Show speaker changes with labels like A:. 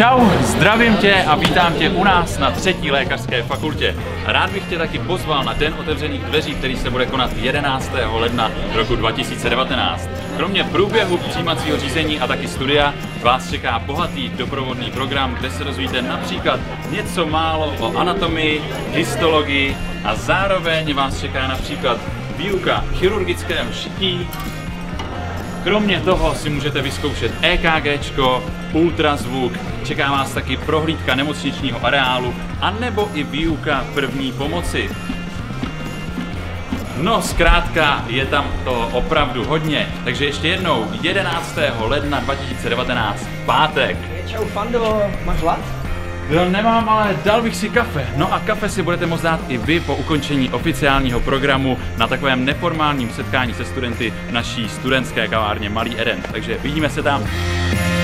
A: Čau, zdravím tě a vítám tě u nás na 3. lékařské fakultě. Rád bych tě taky pozval na Den otevřených dveří, který se bude konat 11. ledna roku 2019. Kromě průběhu přijímacího řízení a taky studia vás čeká bohatý doprovodný program, kde se dozvíte například něco málo o anatomii, histologii a zároveň vás čeká například výuka chirurgického šití. Kromě toho si můžete vyzkoušet EKGčko, ultrazvuk, čeká vás taky prohlídka nemocničního areálu a nebo i výuka první pomoci. No zkrátka je tam to opravdu hodně, takže ještě jednou 11. ledna 2019, pátek.
B: Čau Fando, máš hlad?
A: Jo, nemám, ale dal bych si kafe. No a kafe si budete moct dát i vy po ukončení oficiálního programu na takovém neformálním setkání se studenty v naší studentské kavárně Malý Eden. Takže vidíme se tam.